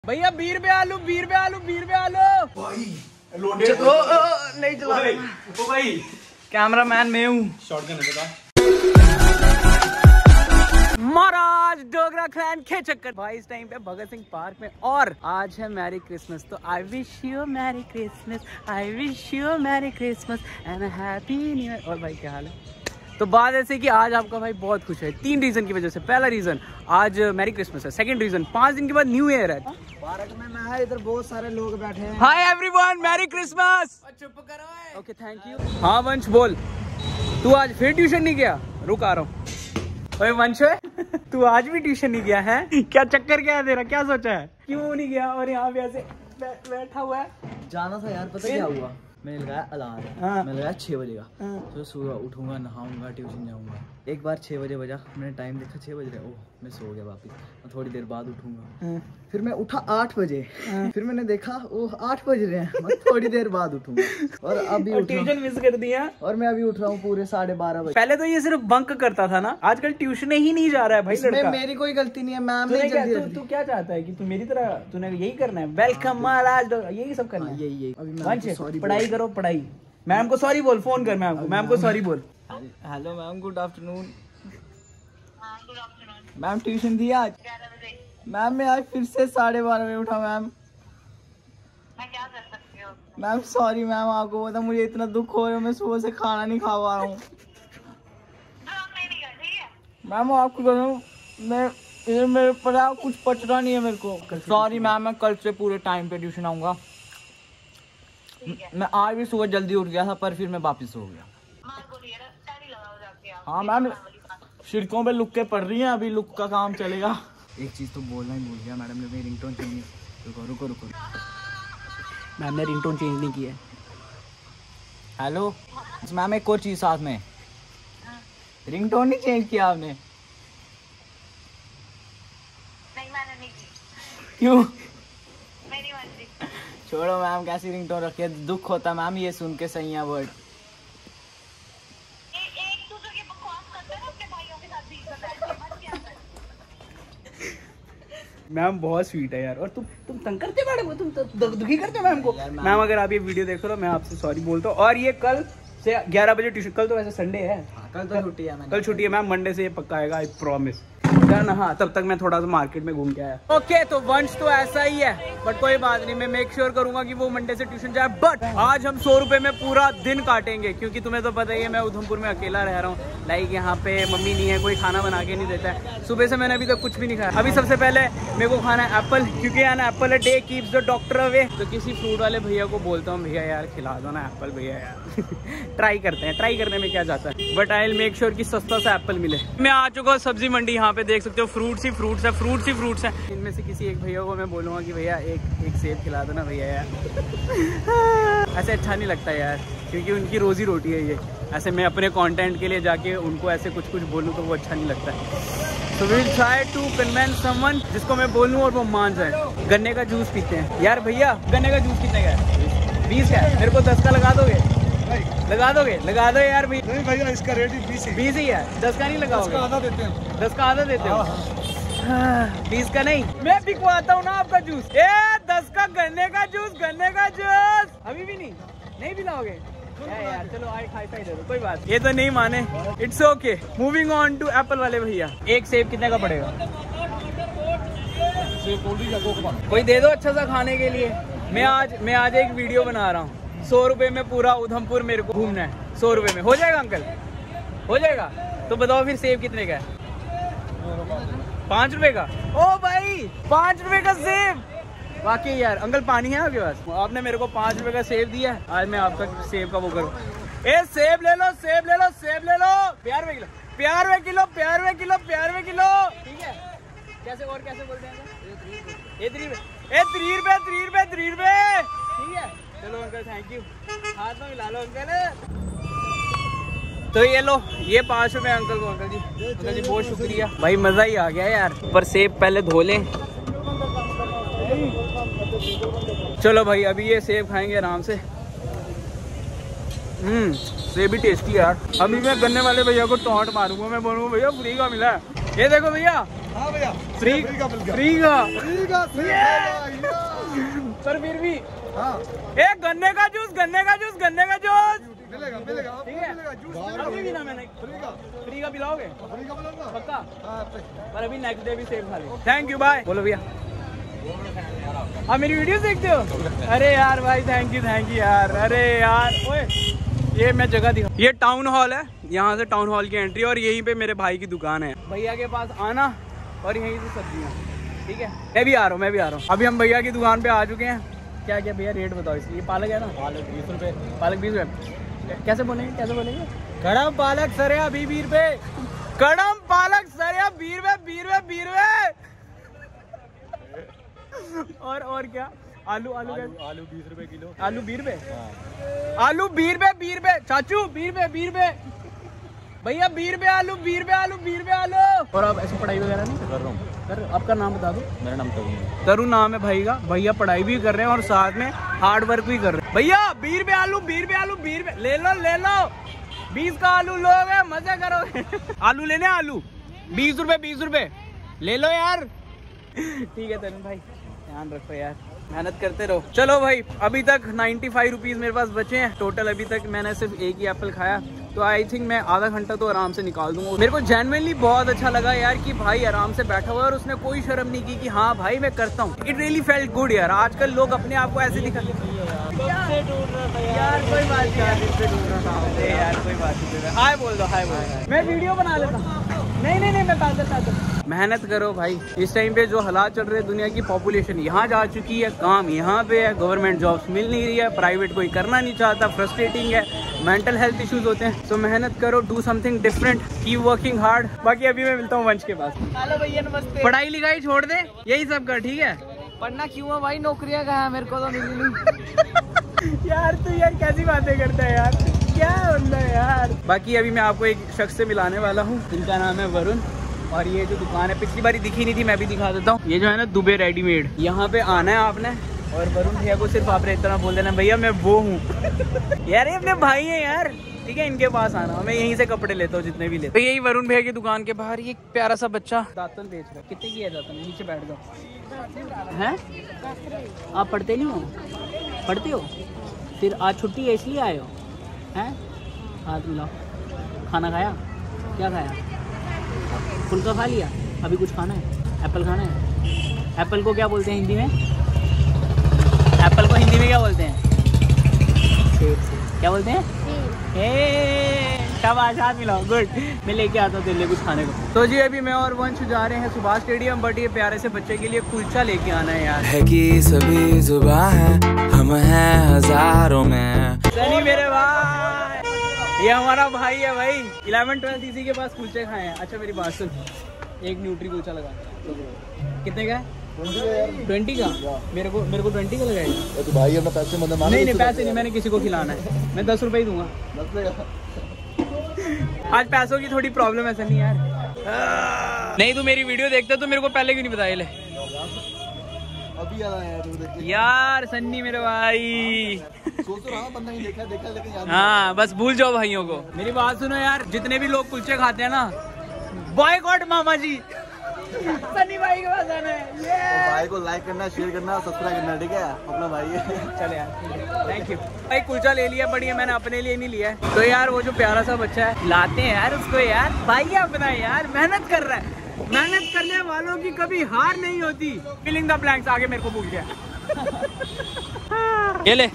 भैया 20 रुपए आलू, 20 रुपए आलू, 20 रुपए आलू भाई। नहीं चला ओ भाई, कैमरामैन मैं हूँ। शॉटगन है बता। महाराज डोगरा क्लैन के चक्कर भाई इस टाइम पे भगत सिंह पार्क में, और आज है मैरी क्रिसमस। तो I wish you merry Christmas, I wish you merry Christmas and happy new year. और भाई क्या हाल है? तो बात ऐसे कि आज आपका भाई बहुत खुश है 3 रीजन की वजह से। पहला रीजन आज मैरी क्रिसमस है, सेकंड रीजन 5 दिन के बाद न्यू ईयर है। पार्क में मैं इधर बहुत सारे लोग बैठे हैं। Hi everyone, merry Christmas. चुप करो। Okay thank you. हाँ वंश बोल, तू आज फिर ट्यूशन नहीं गया? रुक आ रहा हूँ। ओए वंश तू आज भी ट्यूशन नहीं गया है? क्या चक्कर क्या है तेरा, क्या सोचा है, क्यों नहीं गया? और यहाँ पे ऐसे बैठा हुआ है। जाना था यार, पता क्या हुआ, मैंने लगाया अलार्म। मैंने लगाया 6 बजे का। तो सुबह उठूंगा, नहाऊंगा, ट्यूशन जाऊंगा। एक बार 6 बजे बजा, मैंने टाइम देखा 6 बज रहे, ओह मैं सो गया वापस। मैं थोड़ी देर बाद उठूंगा, फिर मैं उठा 8 बजे, फिर मैंने देखा ओह 8 बज रहे हैं, मैं थोड़ी देर बाद उठूंगा। और अभी ट्यूशन मिस कर दिया, और मैं अभी उठ रहा हूँ पूरे 12:30 बजे। पहले तो ये सिर्फ बंक करता था ना, आजकल ट्यूशन ही नहीं जा रहा है भाई लड़का। मेरी कोई गलती नहीं है मैम। तू क्या चाहता है कि तू मेरी तरह, तूने यही करना है? वेलकम महाराज, यही सब करना है। यही पढ़ाई करो, पढ़ाई। मैम को सॉरी बोल, फोन कर मैम को, मैम को सॉरी बोल। Hello ma'am, good afternoon. Ma'am tuition थी आज? मैम मैं आज फिर से 12:30 बजे उठा मैम। मैं क्या कर सकती हूँ? मैम सॉरी मैम, आपको पता मुझे इतना दुख हो रहा है, मैं सुबह से खाना नहीं खा पा रहा हूँ। मैम आपको मैं मेरे पर कुछ पचता नहीं है मेरे को। सॉरी मैम, मैं कल से पूरे टाइम पे ट्यूशन आऊंगा। मैं आज भी सुबह जल्दी उठ गया था, पर फिर मैं वापिस हो गया। हाँ मैम, शिरकों पे लुक के पड़ रही हैं, अभी लुक का काम चलेगा। एक चीज तो बोलना ही भूल गया, मैडम ने मेरी रिंगटोन चेंज। रुको रुको। मैम ने रिंगटोन चेंज नहीं किया है। हेलो मैम, एक और चीज साथ में, रिंगटोन नहीं चेंज किया आपने? नहीं मैंने नहीं की। क्यों? मेरी मर्जी। छोड़ो मैम, कैसी रिंगटोन रखी है, दुख होता मैम ये सुन के। सही है वर्ड। एक दूसरे की बकवास करते हैं अपने भाइयों के साथ भी मैम बहुत स्वीट है यार। और तुम तंग करते मैडम को, तुम दुखी करते हो मैम को। मैम अगर आप ये वीडियो देख रहे हो, मैं आपसे सॉरी बोलता हूँ। और ये कल से 11 बजे ट्यूशन, कल तो वैसे संडे है। कल तो छुट्टी है। कल छुट्टी है मैम, मंडे से ये पक्का आएगा, आई प्रॉमिस। हाँ तब तक मैं थोड़ा सा मार्केट में घूम के आया। ओके तो वंश तो ऐसा ही है, बट कोई बात नहीं, मैं मेक श्योर करूंगा कि वो मंडे से ट्यूशन जाए। बट आज हम 100 रुपए में पूरा दिन काटेंगे, क्योंकि तुम्हें तो पता ही है मैं उधमपुर में अकेला रह रहा हूँ। लाइक यहाँ पे मम्मी नहीं है, कोई खाना बना के नहीं देता है। सुबह से मैंने अभी तक कुछ भी नहीं खाया। अभी सबसे पहले मेरे को खाना है एप्पल, क्योंकि यार apple a day keeps the doctor away. तो किसी फ्रूट वाले भैया को बोलता हूँ, भैया यार खिला दो ना एप्पल भैया यार। ट्राई करते हैं, ट्राई करने में क्या जाता है, but I will make sure कि सस्ता सा एप्पल मिले। मैं आ चुका हूँ सब्जी मंडी, यहाँ पे देख सकते हो फ्रूट्स ही फ्रूट्स है, फ्रूट्स ही फ्रूट्स है। इनमें से किसी एक भैया को मैं बोलूँगा कि भैया एक सेब खिला दो ना भैया यार। ऐसे अच्छा नहीं लगता यार, क्योंकि उनकी रोजी रोटी है ये। ऐसे मैं अपने कंटेंट के लिए जाके उनको ऐसे कुछ बोलूँ तो वो अच्छा नहीं लगता है। So we'll try to convince someone जिसको मैं बोलूँ और वो मान जाए। गन्ने का जूस पीते हैं यार। भैया गन्ने का जूस कितने का है? 20 का है। मेरे को 10 का लगा दोगे? लगा दोगे? लगा दो यार भाई। नहीं भैया, इसका रेट ही 20 ही है। 10 का नहीं लगाओगे? 10 का आधा देते हैं। 10 का आधा देते हो? 20 का नहीं, मैं बिकवाता हूँ ना आपका जूस। 10 का गन्ने का जूस, गन्ने का जूस। अभी भी नहीं पिलाओगे यार? चलो हाई फाई दे दो, कोई बात। ये तो नहीं माने, it's okay. Moving on to apple वाले भैया। एक सेब कितने का पड़ेगा? कोई दे दो अच्छा सा खाने के लिए। मैं आज एक वीडियो बना रहा हूँ, 100 रुपए में पूरा उधमपुर मेरे को घूमना है। 100 रुपए में हो जाएगा अंकल? हो जाएगा? तो बताओ फिर सेब कितने का है? 5 रुपए का? ओ भाई 5 रुपए का सेब, वाकई यार। अंकल पानी है आपके पास? आपने मेरे को 5 रुपए का सेब दिया, आज मैं आपका सेब का वो करूँ। सेब ले लो, सेब ले लो, सेब ले लो। 50 रुपए किलो, 50 रुपए किलो, 50 रुपए किलो, 50 रुपए किलो। ठीक है, कैसे और कैसे बोलते हैं? 3 रुपए। ठीक है चलो अंकल, थैंक यू। हाथ में मिला लो अंकल। तो ये लो, ये 5 रुपए अंकल को। अंकल जी बहुत शुक्रिया भाई, मजा ही आ गया यार। पर सेब पहले धो लें। चलो भाई अभी ये सेब खाएंगे आराम से। सेब भी टेस्टी यार। अभी मैं गन्ने वाले भैया को टॉन्ट मारूंगा, मैं बोलूंगा भैया फ्री का मिला है। ये देखो भैया। हाँ भैया, फ्री का पर फिर भी एक गन्ने का जूस मिलेगा ठीक है। अभी भी ना मैंने फ्री का पिलाओगे पक्का? पर अभी नेक्स्ट डे भी सेब खा लो। थैंक यू बाय बोलो भैया। आप मेरी वीडियो देखते हो? अरे यार भाई थैंक यू यार। अरे यार ओए ये मैं जगह दिखा, ये टाउन हॉल है, यहाँ से टाउन हॉल की एंट्री और यहीं पे मेरे भाई की दुकान है। भैया के पास आना और यहीं से सब्जियाँ, ठीक है। मैं भी आ रहा हूँ। अभी हम भैया की दुकान पे आ चुके हैं। क्या क्या भैया रेट बताओ इसकी? ये पालक है ना? पालक 20 रुपये। पालक 20 रुपये। कैसे बोलेंगे कड़म पालक सरिया 20 रुपये। कड़म पालक सरिया 20 रुपये। और क्या? आलू 20 रुपए किलो। आलू 20 रुपए? आलू 20 रुपए चाचू 20 रुपए भैया 20 रुपए आलू 20 रुपए आलू। और आप ऐसे पढ़ाई वगैरह नहीं कर रहा हूँ? सर आपका नाम बता दो। मेरा नाम तरुण नाम है भाई का। भैया पढ़ाई भी कर रहे हैं और साथ में हार्ड वर्क भी कर रहे हैं। भैया 20 रुपए आलू 20 रुपए ले लो 20 का आलू लोगे मजा करोगे। आलू लेने आलू 20 रुपए ले लो यार। ठीक है तरुण भाई ध्यान रखो यार, मेहनत करते रहो। चलो भाई अभी तक 95 रुपीज मेरे पास बचे हैं टोटल। अभी तक मैंने सिर्फ एक ही एप्पल खाया, तो आई थिंक मैं आधा घंटा तो आराम से निकाल दूंगा। मेरे को जेन्युइनली बहुत अच्छा लगा यार कि भाई आराम से बैठा हुआ और उसने कोई शर्म नहीं की कि हाँ भाई मैं करता हूँ। इट रियली फेल्ट गुड यार। आजकल लोग अपने आप को ऐसे दिखाते यार कोई बात नहीं। हाय बोल दो मैं वीडियो बना लेता हूँ। नहीं मैं पैदल। मेहनत करो भाई। इस टाइम पे जो हालात चल रहे हैं, दुनिया की पॉपुलेशन यहाँ जा चुकी है, काम यहाँ पे है, गवर्नमेंट जॉब्स मिल नहीं रही है, प्राइवेट कोई करना नहीं चाहता, फ्रस्ट्रेटिंग है, मेंटल हेल्थ इश्यूज होते हैं। तो मेहनत करो, do something different, keep working hard. बाकी अभी मैं मिलता हूँ वंश के पास। हेलो भैया नमस्ते। पढ़ाई लिखाई छोड़ दे, यही सब कर, ठीक है? पढ़ना क्यों है भाई, नौकरियाँ कहाँ है? मेरे को तो मिली नहीं। यार तू यार कैसी बातें करता है यार, क्या बंदा है यार। बाकी अभी मैं आपको एक शख्स से मिलाने वाला हूँ, इनका नाम है वरुण। और ये जो दुकान है पिछली बारी दिखी नहीं थी, मैं भी दिखा देता हूँ। ये जो है ना दुबे रेडीमेड, यहाँ पे आना है आपने और वरुण भैया को सिर्फ आपने इतना बोल देना, भैया मैं वो हूँ। यार ये अपने भाई है यार, ठीक है? इनके पास आना, मैं यहीं से कपड़े लेता हूँ जितने भी लेता हूँ। तो यही वरुण भैया की दुकान के बाहर ये प्यारा सा बच्चा दातन बेच रहा है। कितने की है दातन? नीचे बैठ जाओ। हैं आप पढ़ते नहीं हो? पढ़ते हो? फिर आज छुट्टी है इसलिए आए हो? हैं हाथ मिलाओ। खाना खाया? क्या खाया? फुल्का खा लिया? अभी कुछ खाना है? एप्पल खाना है? एप्पल को क्या बोलते हैं हिंदी में? एप्पल को हिंदी में क्या बोलते हैं? क्या बोलते हैं? शाबाश हाथ मिलाओ। गुड, मैं लेके आता हूँ तेरे लिए कुछ खाने को। तो जी अभी मैं और वंश जा रहे हैं सुभाष स्टेडियम, बट ये प्यारे से बच्चे के लिए कुलचा लेके आना है यार। है कि सभी जुबां हैं, हम हैं हजारों में। सनी मेरे भाई, ये हमारा भाई है भाई। 11-12 इसी के पास कुलचे खाए हैं। अच्छा मेरी बात सुन, एक न्यूट्री कुलचा लगा। कितने का है? 20 का? मेरे को 20 का लगाएगा तो भाई अपना पैसे नहीं पैसे नहीं, मैंने किसी को खिलाना है। मैं 10 रुपए ही दूंगा। आज पैसों की थोड़ी प्रॉब्लम है सनी यार। नहीं तू मेरी वीडियो देखता तो मेरे को पहले क्यों नहीं बताया? ले अभी यार सन्नी मेरे भाई। सोच रहा हूं बंदा नहीं देखा लेकिन याद। हाँ बस भूल जाओ भाइयों को। मेरी बात सुनो यार, जितने भी लोग कुलचे खाते हैं ना, बॉयकॉट मामा जी। सन्नी भाई के पास आना है। तो भाई को लाइक करना, शेयर करना, सब्सक्राइब करना, ठीक है? अपना भाई है। चले यार थैंक यू भाई। कुलचा ले लिया, बढ़िया। मैंने अपने लिए नहीं लिया है। तो यार वो जो प्यारा सा बच्चा है, लाते हैं यार उसको यार। भाई अपना यार मेहनत कर रहा है। मेहनत करने वालों की कभी हार नहीं होती। फिलिंग द ब्लैंक्स आगे मेरे को भूल गया। ये ले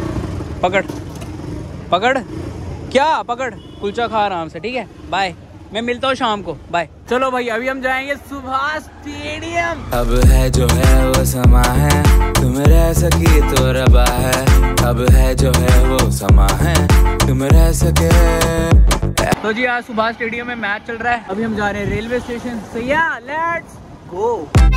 पकड़ क्या पकड़, कुलचा खा आराम से, ठीक है? बाय, मैं मिलता हूँ शाम को। बाय। चलो भाई अभी हम जाएंगे सुभाष स्टेडियम। अब है जो है वो समा है, तुम रह सकी तो रबा है। अब है जो है वो समा है, तुम रह सके। तो जी आज सुभाष स्टेडियम में मैच चल रहा है। अभी हम जा रहे हैं railway station. So yeah, let's go।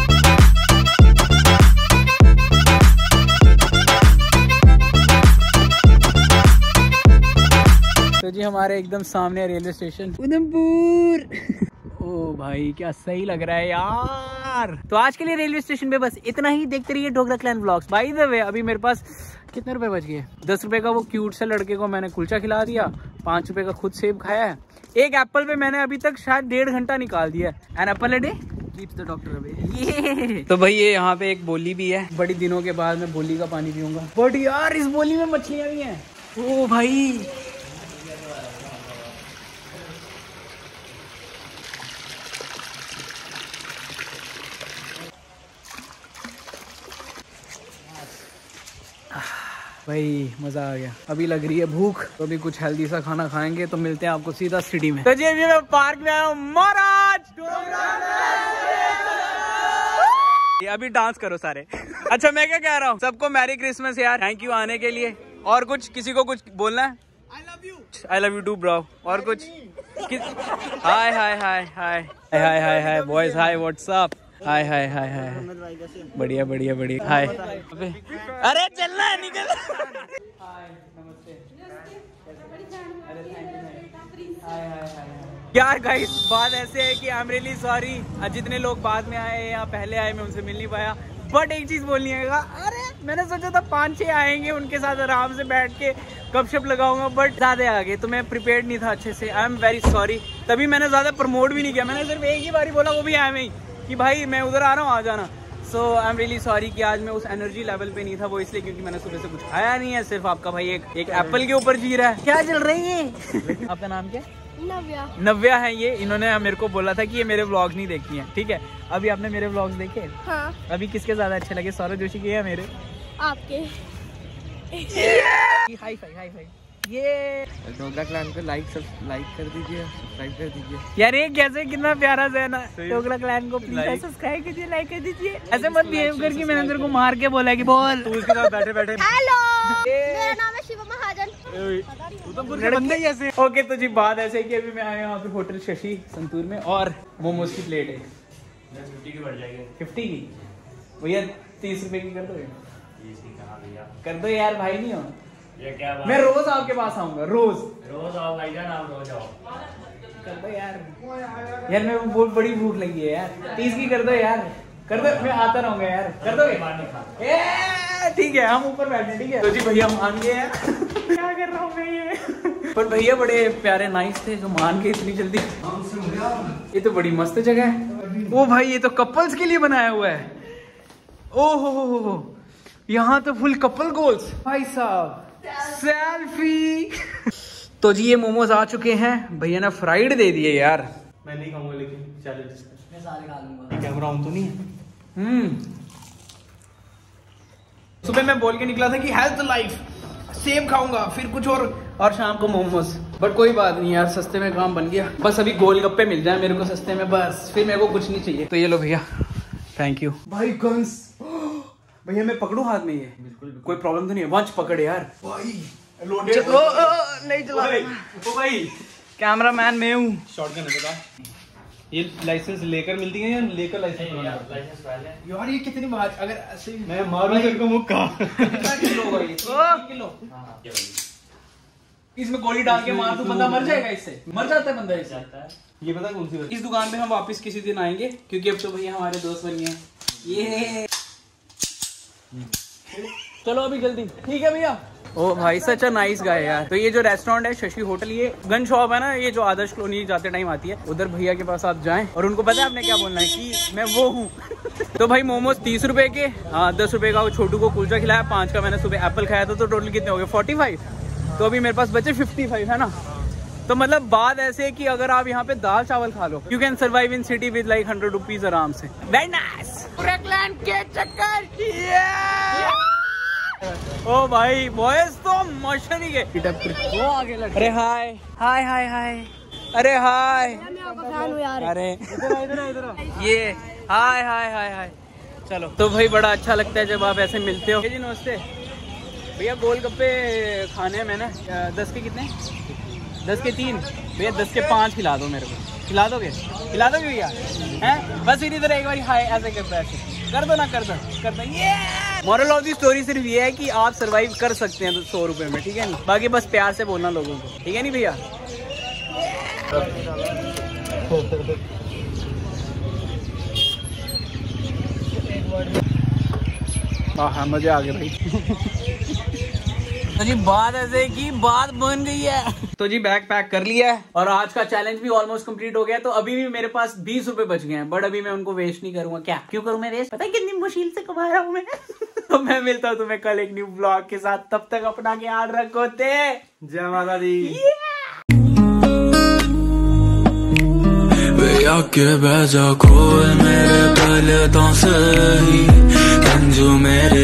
तो जी हमारे एकदम सामने रेलवे स्टेशन उधमपुर। ओ भाई क्या सही लग रहा है यार। तो आज के लिए रेलवे स्टेशन पे बस इतना ही। देखते रहिए Dogra clan vlogs. By the way अभी मेरे पास कितने रुपए बच गए? 10 रुपए का वो क्यूट से लड़के को मैंने कुलचा खिला दिया, 5 रुपए का खुद सेब खाया है। एक एप्पल पे मैंने अभी तक शायद 1.5 घंटा निकाल दिया। An apple a day keeps the doctor away. तो भाई ये यहाँ पे एक बोली भी है, बड़ी दिनों के बाद मैं बोली का पानी पीऊंगा। बट यार इस बोली में मछलियाँ भी हैं। ओ भाई भाई मजा आ गया। अभी लग रही है भूख, तो अभी कुछ हेल्दी सा खाना खाएंगे। तो मिलते हैं आपको सीधा सिटी में। तो जी अभी मैं पार्क में आया हूँ महाराज। अभी डांस करो सारे। अच्छा मैं क्या कह रहा हूँ, सबको मैरी क्रिसमस यार, थैंक यू आने के लिए। और कुछ किसी को कुछ बोलना है? I love you too bro. और कुछ? Hi hi hi hi hi hi hi boys, hi what's up, hi hi hi hi. बढ़िया बढ़िया बढ़िया, हाय। अरे चलना है, निकल। हाय नमस्ते। अरे थैंक यू। हाय हाय हाय। यार गाइस बात ऐसे है कि आई एम रियली सॉरी, जितने लोग बाद में आए या पहले आए मैं उनसे मिल नहीं पाया। बट एक चीज बोलनी है, अरे मैंने सोचा था 5-6 आएंगे, उनके साथ आराम से बैठ के गपशप लगाऊंगा, बट ज्यादा आ गए तो मैं प्रिपेयर्ड नहीं था अच्छे से। I am very sorry. तभी मैंने ज्यादा प्रमोट भी नहीं किया, मैंने सिर्फ एक ही बारी बोला, वो भी आए में ही, कि भाई मैं उधर आ रहा हूँ, आ जाना। So I am really sorry कि आज मैं उस एनर्जी लेवल पे नहीं था। वो इसलिए क्योंकि मैंने सुबह से कुछ खाया नहीं है, सिर्फ आपका भाई एक एप्पल के ऊपर जी रहा है। क्या चल रही है? आपका नाम क्या? नव्या। नव्या है ये। इन्होंने मेरे को बोला था कि ये मेरे व्लॉग्स नहीं देखती हैं, ठीक है। अभी आपने मेरे व्लॉग्स देखे? हाँ। अभी किसके ज्यादा अच्छे लगे, सौरभ जोशी के या मेरे? आपके। High five high five. ये डोगरा क्लैन को लाइक कर दीजिए, सब्सक्राइब कर दीजिए। यार ये कैसे, कितना प्यारा सा है ना। डोगरा क्लैन को प्लीज सब्सक्राइब कीजिए, लाइक कर दीजिए। ऐसे मत बिहेव कर कि मैंने तेरे को मार के बोला कि बोल। तू उसके साथ बैठे बैठे हेलो, मेरा नाम है शिवा महाजन। ओके तो जी बात ऐसे है कि अभी मैं आया यहाँ पे होटल शशि संतूर में, और मोमोज की प्लेट है 50 की बढ़ जाएगी। 50 की भैया 30 रुपए की कर दो। 30 की कहाँ भैया, कर दो यार, भाई नहीं हो। ये क्या बात? मैं रोज आपके पास आऊंगा, रोज आओ भाईजान, आप रोज आओ। कर दो यार, यार मैं बहुत बड़ी भूख लगी है यार। 30 की कर दो यार, कर दो, मैं आता रहूंगा यार, कर दोगे? ठीक है हम ऊपर बैठे, ठीक है। तो जी भैया मान गए हैं। क्या कर रहा हूँ मैं ये। पर भैया बड़े प्यारे नाइस थे जो मान गए इतनी जल्दी। ये तो बड़ी मस्त जगह है। ओ भाई ये तो कपल्स के लिए बनाया हुआ है। ओ हो, यहाँ तो फुल कपल गोल्स भाई साहब। सेल्फी। तो जी ये मोमोज आ चुके हैं, भैया ने फ्राइड दे दिए यार। मैं नहीं खाऊंगा लेकिन चैलेंज मैं सारे खा लूंगा। कैमरा ऑन तो नहीं है? सुबह मैं बोल के निकला था कि हेल्थ लाइफ, सेब खाऊंगा, फिर कुछ और शाम को मोमोज। बट कोई बात नहीं यार, सस्ते में काम बन गया। बस अभी गोलगप्पे मिल जाए मेरे को सस्ते में, बस फिर मेरे को कुछ नहीं चाहिए। तो ये लो भैया, थैंक यू। भाई गन्स भैया मैं पकड़ू हाथ में? ये बिल्कुल कोई प्रॉब्लम तो नहीं है? वंच पकड़ यार भाई। नहीं चला भाई, कैमरामैन मैं हूँ। शॉटगन है बता। ये लाइसेंस लेकर मिलती है या लेकर लाइसेंस पहले? यार ये कितनी बात, अगर ऐसे मैं मारूं तेरे को मुक्का। कितना किलो होगा ये? 3 किलो। इसमें गोली डाल के मार, तो बंदा मर जाएगा इससे? मर जाता है बंदा इससे? ये पता कौन सी? इस दुकान पे हम वापस किसी दिन आएंगे, क्योंकि अब तो भैया हमारे दोस्त बन गए। ये चलो अभी जल्दी, ठीक है भैया। ओ भाई सच अ नाइस गाय यार। तो ये जो रेस्टोरेंट है शशि होटल, ये गन शॉप है ना, ये जो आदर्श कॉलोनी जाते टाइम आती है, उधर भैया के पास आप जाएं और उनको पता है आपने क्या बोलना है कि मैं वो हूँ। तो भाई मोमोज 30 रुपए के, हाँ 10 रुपए का वो छोटू को कुलचा खिलाया, 5 का मैंने सुबह एप्पल खाया था, तो टोटल कितने हो गए? 45। तो अभी मेरे पास बचे 55 है ना। तो मतलब बात ऐसे है कि अगर आप यहाँ पे दाल चावल खा लो, you can survive in city with like 100 rupees आराम से। Very nice. के चक्कर ओ भाई बॉयज तो मशहूर ही गए। वो आगे लड़के। अरे हाय हाय हाय हाय, अरे हाय, अरे इधर ये हाय हाय हाय हाय। चलो तो भाई बड़ा अच्छा लगता है जब आप ऐसे मिलते हो। जी नमस्ते भैया, गोलगप्पे खाने हैं मैंने। 10 के कितने? 10 के 3 भैया, 10 के 5 खिला दो मेरे को। खिला दोगे? खिला दोगे भैया? हैं बस इधर एक बार हाय ऐसे करता है, कर दो ना, कर दो। ये मोरल ऑफ दी स्टोरी सिर्फ ये है कि आप सरवाइव कर सकते हैं 100 रुपए में, ठीक है नहीं? बाकी बस प्यार से बोलना लोगों को, ठीक है नहीं भैया? हाँ मजे आ गए भाई। तो जी बात ऐसे की बात बन गई है। तो जी बैग पैक कर लिया है और आज का चैलेंज भी ऑलमोस्ट कंप्लीट हो गया। तो अभी भी मेरे पास 20 रुपए बच गए हैं, बट अभी मैं उनको वेस्ट नहीं करूंगा। क्या क्यों करूं मैं वेस्ट? पता है कितनी मुश्किल से कमा रहा हूं मैं। तो मैं मिलता हूं तुम्हें कल एक न्यू ब्लॉग के साथ। तब तक अपना ख्याल रखो। जय माता दी। आके बैजा खोल मेरे पहले तो सही, तंजू मेरे